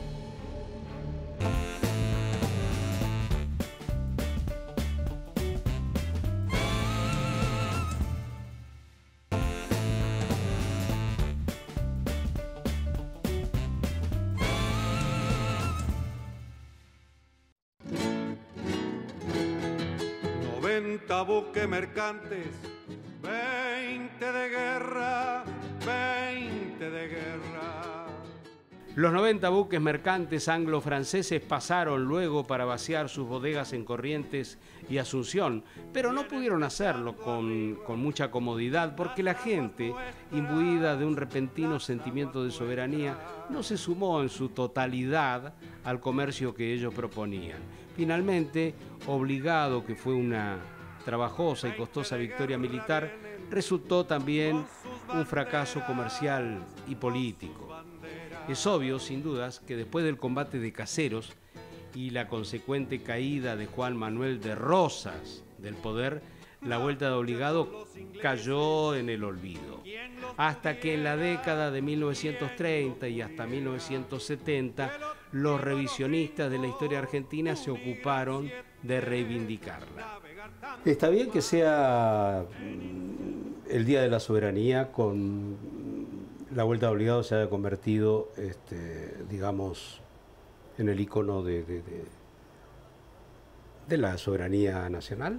Buques mercantes, 20 de guerra, 20 de guerra. Los 90 buques mercantes anglo-franceses pasaron luego para vaciar sus bodegas en Corrientes y Asunción, pero no pudieron hacerlo con mucha comodidad porque la gente, imbuida de un repentino sentimiento de soberanía, no se sumó en su totalidad al comercio que ellos proponían. Finalmente, Obligado, que fue una trabajosa y costosa victoria militar, resultó también un fracaso comercial y político. Es obvio, sin dudas, que después del combate de Caseros y la consecuente caída de Juan Manuel de Rosas del poder, la vuelta de Obligado cayó en el olvido. Hasta que en la década de 1930 y hasta 1970, los revisionistas de la historia argentina se ocuparon de reivindicarla. Está bien que sea el Día de la Soberanía, con la vuelta de Obligado se haya convertido, digamos, en el icono de la soberanía nacional.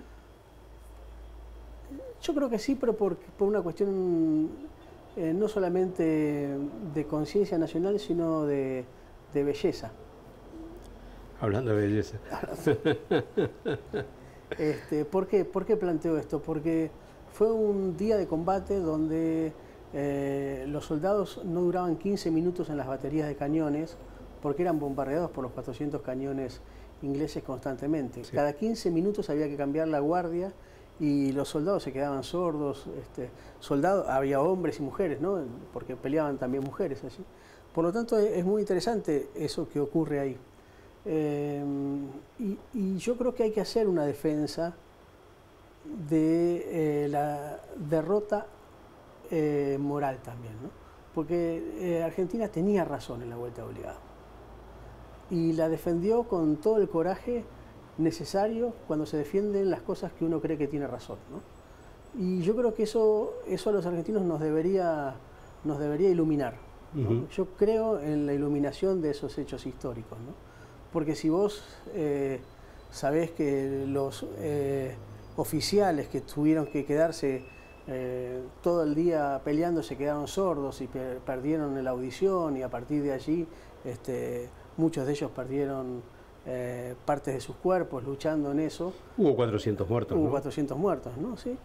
Yo creo que sí, pero por una cuestión no solamente de conciencia nacional, sino de belleza. Hablando de belleza. ¿Por qué planteo esto? Porque fue un día de combate donde los soldados no duraban 15 minutos en las baterías de cañones porque eran bombardeados por los 400 cañones ingleses constantemente. Sí. Cada 15 minutos había que cambiar la guardia y los soldados se quedaban sordos. Había hombres y mujeres, ¿no? Porque peleaban también mujeres allí. Por lo tanto, es muy interesante eso que ocurre ahí. Y yo creo que hay que hacer una defensa de la derrota moral también, ¿no? Porque Argentina tenía razón en la vuelta de Obligado y la defendió con todo el coraje necesario cuando se defienden las cosas que uno cree que tiene razón, ¿no? Y yo creo que eso a los argentinos nos debería iluminar, ¿no? Uh-huh. Yo creo en la iluminación de esos hechos históricos, ¿no? Porque si vos sabés que los oficiales que tuvieron que quedarse todo el día peleando se quedaron sordos y perdieron la audición, y a partir de allí muchos de ellos perdieron partes de sus cuerpos luchando en eso. Hubo 400 muertos, Hubo, ¿no? 400 muertos, ¿no? Sí.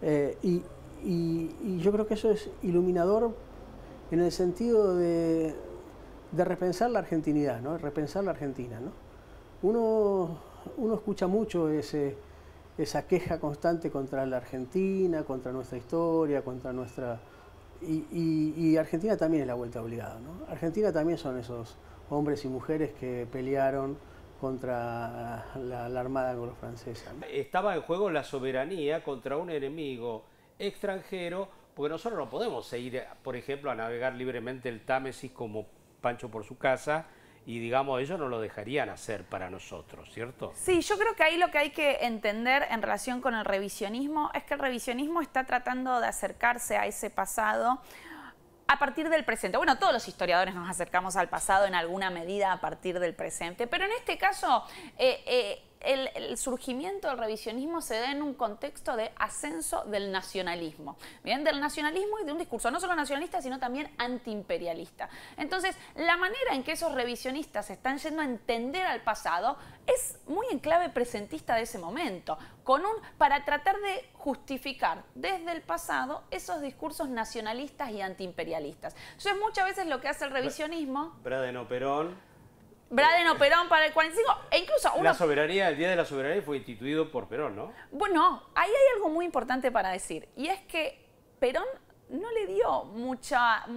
Y yo creo que eso es iluminador en el sentido de repensar la argentinidad, ¿no? Repensar la Argentina, ¿no? Uno escucha mucho esa queja constante contra la Argentina, contra nuestra historia, contra nuestra... Y Argentina también es la vuelta obligada, ¿no? Argentina también son esos hombres y mujeres que pelearon contra la Armada anglo-francesa, ¿no? Estaba en juego la soberanía contra un enemigo extranjero, porque nosotros no podemos ir, por ejemplo, a navegar libremente el Támesis como Pancho por su casa, y digamos, ellos no lo dejarían hacer para nosotros, ¿cierto? Sí, yo creo que ahí lo que hay que entender en relación con el revisionismo es que el revisionismo está tratando de acercarse a ese pasado a partir del presente. Bueno, todos los historiadores nos acercamos al pasado en alguna medida a partir del presente, pero en este caso el surgimiento del revisionismo se da en un contexto de ascenso del nacionalismo, ¿bien? Del nacionalismo y de un discurso no solo nacionalista, sino también antiimperialista. Entonces, la manera en que esos revisionistas están yendo a entender al pasado es muy en clave presentista de ese momento, para tratar de justificar desde el pasado esos discursos nacionalistas y antiimperialistas. Entonces, muchas veces lo que hace el revisionismo... Bradeno Perón... Bradeno Perón para el 45, e incluso... el Día de la Soberanía fue instituido por Perón, ¿no? Bueno, ahí hay algo muy importante para decir, y es que Perón no le dio mucha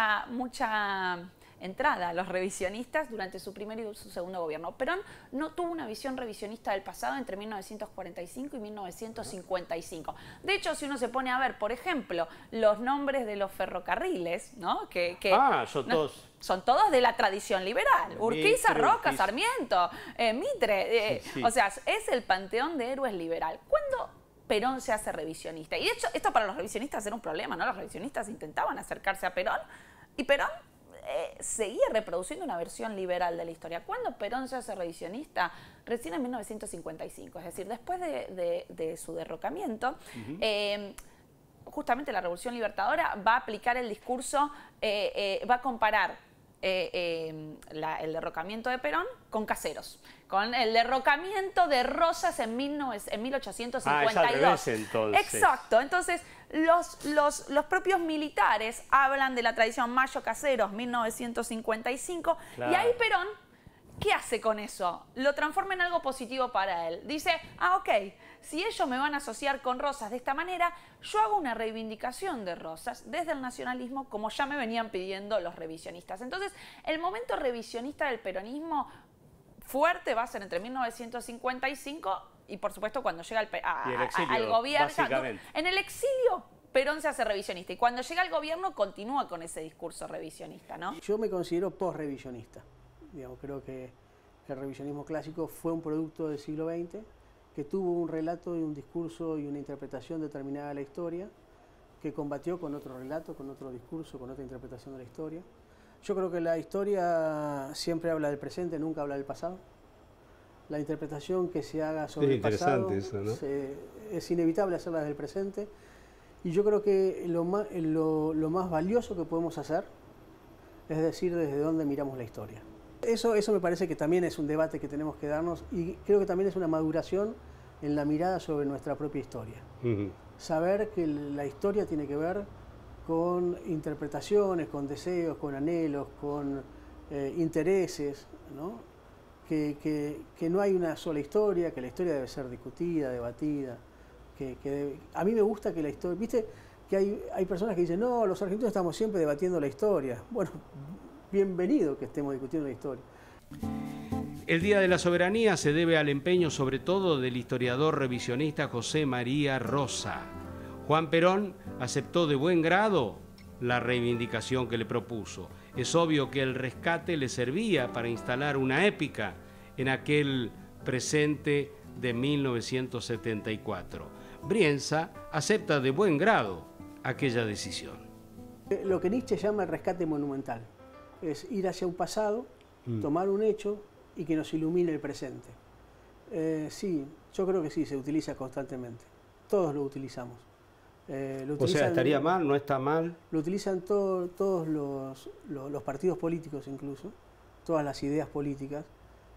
entrada a los revisionistas durante su primer y su segundo gobierno. Perón no tuvo una visión revisionista del pasado entre 1945 y 1955. De hecho, si uno se pone a ver, por ejemplo, los nombres de los ferrocarriles, ¿no? Son todos de la tradición liberal. Urquiza, Roca, Sarmiento, Mitre. O sea, es el panteón de héroes liberal. ¿Cuándo Perón se hace revisionista? Y de hecho, esto para los revisionistas era un problema, ¿no? Los revisionistas intentaban acercarse a Perón y Perón seguía reproduciendo una versión liberal de la historia. ¿Cuándo Perón se hace revisionista? Recién en 1955, es decir, después de su derrocamiento, justamente la Revolución Libertadora va a aplicar el discurso, va a comparar el derrocamiento de Perón con Caseros, con el derrocamiento de Rosas en 1852. Es al revés, entonces. Exacto, entonces los propios militares hablan de la tradición Mayo-Caseros, 1955, claro. Y ahí Perón, ¿qué hace con eso? Lo transforma en algo positivo para él. Dice, ok, si ellos me van a asociar con Rosas de esta manera, yo hago una reivindicación de Rosas desde el nacionalismo, como ya me venían pidiendo los revisionistas. Entonces, el momento revisionista del peronismo fuerte va a ser entre 1955 y, por supuesto, cuando llega al gobierno. Básicamente. En el exilio, Perón se hace revisionista y cuando llega al gobierno continúa con ese discurso revisionista, ¿no? Yo me considero post-revisionista. Digamos, creo que el revisionismo clásico fue un producto del siglo XX que tuvo un relato y un discurso y una interpretación determinada de la historia, que combatió con otro relato, con otro discurso, con otra interpretación de la historia. Yo creo que la historia siempre habla del presente, nunca habla del pasado. La interpretación que se haga sobre el pasado eso, ¿no? Es inevitable hacerla desde el presente. Y yo creo que lo más valioso que podemos hacer es decir desde dónde miramos la historia. Eso me parece que también es un debate que tenemos que darnos y creo que también es una maduración en la mirada sobre nuestra propia historia. Saber que la historia tiene que ver con interpretaciones, con deseos, con anhelos, con intereses, ¿no? Que no hay una sola historia, que la historia debe ser discutida, debatida. A mí me gusta que la historia... ¿Viste? Que hay personas que dicen, no, los argentinos estamos siempre debatiendo la historia. Bueno, bienvenido que estemos discutiendo la historia. El Día de la Soberanía se debe al empeño sobre todo del historiador revisionista José María Rosa. Juan Perón aceptó de buen grado la reivindicación que le propuso. Es obvio que el rescate le servía para instalar una épica en aquel presente de 1974. Brienza acepta de buen grado aquella decisión. Lo que Nietzsche llama el rescate monumental es ir hacia un pasado, tomar un hecho y que nos ilumine el presente. Sí, yo creo que sí, se utiliza constantemente. Todos lo utilizamos. O sea, ¿estaría mal? ¿No está mal? Lo utilizan todos los partidos políticos incluso, todas las ideas políticas.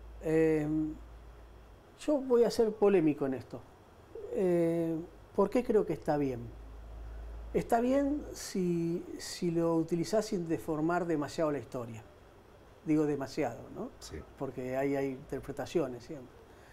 Yo voy a ser polémico en esto. ¿Por qué creo que está bien? Está bien si lo utilizás sin deformar demasiado la historia. Digo demasiado, ¿no? Sí. Porque hay interpretaciones siempre.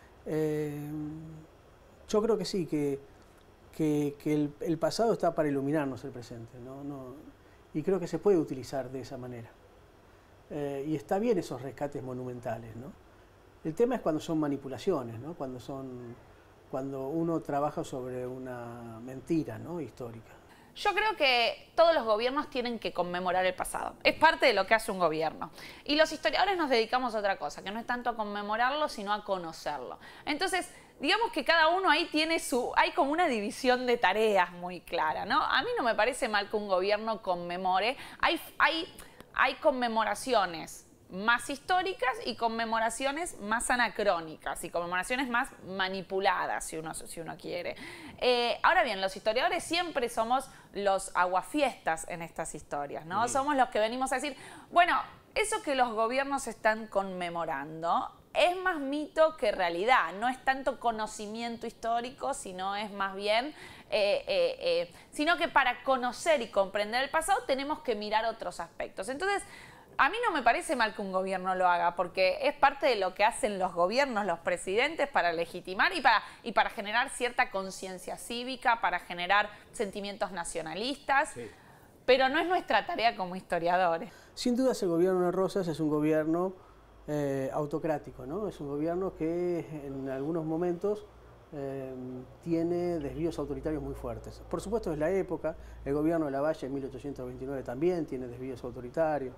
Yo creo que sí, que el pasado está para iluminarnos el presente, ¿no? Y creo que se puede utilizar de esa manera. Y está bien esos rescates monumentales, ¿no? El tema es cuando son manipulaciones, ¿no? Cuando uno trabaja sobre una mentira, ¿no? Histórica. Yo creo que todos los gobiernos tienen que conmemorar el pasado. Es parte de lo que hace un gobierno. Y los historiadores nos dedicamos a otra cosa, que no es tanto a conmemorarlo, sino a conocerlo. Entonces, digamos que cada uno ahí tiene hay como una división de tareas muy clara, ¿no? A mí no me parece mal que un gobierno conmemore. Hay conmemoraciones más históricas y conmemoraciones más anacrónicas y conmemoraciones más manipuladas, si uno quiere. Ahora bien, los historiadores siempre somos los aguafiestas en estas historias, ¿no? Somos los que venimos a decir, bueno, eso que los gobiernos están conmemorando es más mito que realidad, no es tanto conocimiento histórico, sino es más bien, sino que para conocer y comprender el pasado tenemos que mirar otros aspectos. Entonces, a mí no me parece mal que un gobierno lo haga, porque es parte de lo que hacen los gobiernos, los presidentes, para legitimar y para generar cierta conciencia cívica, para generar sentimientos nacionalistas. Sí. pero no es nuestra tarea como historiadores. Sin duda ese gobierno de Rosas es un gobierno autocrático, ¿no? Es un gobierno que en algunos momentos tiene desvíos autoritarios muy fuertes. Por supuesto es la época, el gobierno de Lavalle en 1829 también tiene desvíos autoritarios.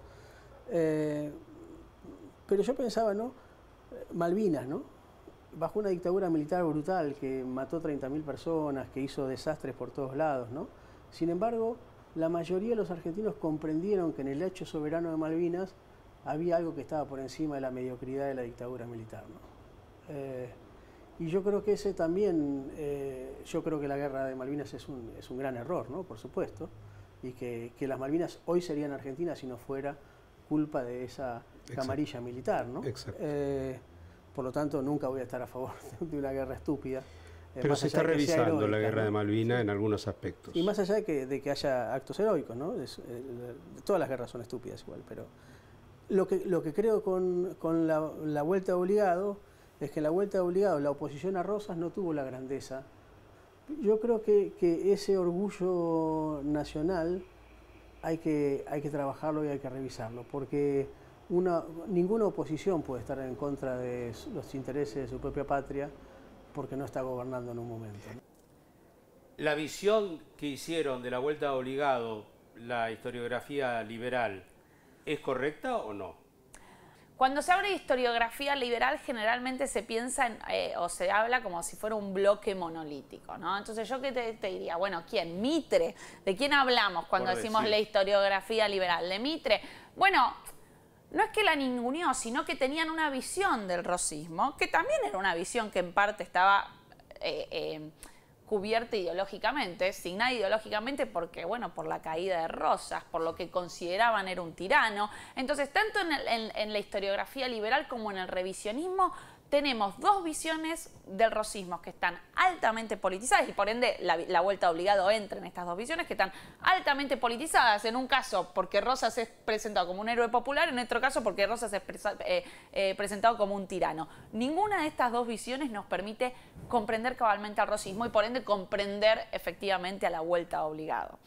Pero yo pensaba, ¿no? Malvinas, ¿no? Bajo una dictadura militar brutal que mató 30.000 personas, que hizo desastres por todos lados, ¿no? Sin embargo, la mayoría de los argentinos comprendieron que en el hecho soberano de Malvinas había algo que estaba por encima de la mediocridad de la dictadura militar, ¿no? Y yo creo que ese también, yo creo que la guerra de Malvinas es un gran error, ¿no? Por supuesto, y que las Malvinas hoy serían argentinas si no fuera culpa de esa camarilla militar, ¿no? Exacto. Por lo tanto, nunca voy a estar a favor de una guerra estúpida. Pero se está revisando la guerra de Malvinas en algunos aspectos. Y más allá de que haya actos heroicos, ¿no? Todas las guerras son estúpidas igual, pero lo que creo con la vuelta de obligado es que en la vuelta de obligado la oposición a Rosas no tuvo la grandeza. Yo creo que ese orgullo nacional hay que trabajarlo y hay que revisarlo, porque ninguna oposición puede estar en contra de los intereses de su propia patria porque no está gobernando en un momento, ¿no? La visión que hicieron de la vuelta de obligado, la historiografía liberal, ¿es correcta o no? Cuando se habla de historiografía liberal, generalmente se piensa o se habla como si fuera un bloque monolítico, ¿no? Entonces, ¿yo qué te diría? Bueno, ¿quién? Mitre. ¿De quién hablamos cuando decimos la historiografía liberal? ¿De Mitre? Bueno, no es que la ninguneó, sino que tenían una visión del rosismo, que también era una visión que en parte estaba cubierta ideológicamente, signada ideológicamente porque, bueno, por la caída de Rosas, por lo que consideraban era un tirano. Entonces, tanto en la historiografía liberal como en el revisionismo, tenemos dos visiones del rosismo que están altamente politizadas y por ende la vuelta obligado entra en estas dos visiones que están altamente politizadas. En un caso porque Rosas es presentado como un héroe popular, en otro caso porque Rosas es presentado como un tirano. Ninguna de estas dos visiones nos permite comprender cabalmente al rosismo y por ende comprender efectivamente a la vuelta obligado.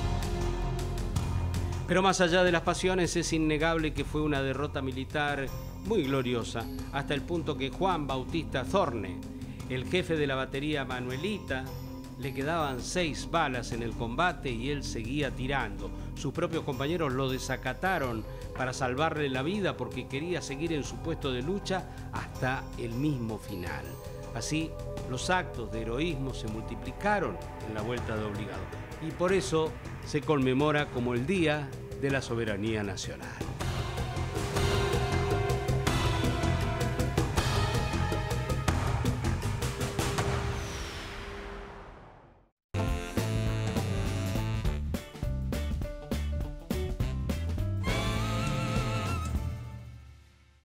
Pero más allá de las pasiones, es innegable que fue una derrota militar muy gloriosa, hasta el punto que Juan Bautista Zorne, el jefe de la batería Manuelita, le quedaban 6 balas en el combate y él seguía tirando. Sus propios compañeros lo desacataron para salvarle la vida porque quería seguir en su puesto de lucha hasta el mismo final. Así, los actos de heroísmo se multiplicaron en la vuelta de obligado y por eso se conmemora como el Día de la Soberanía Nacional.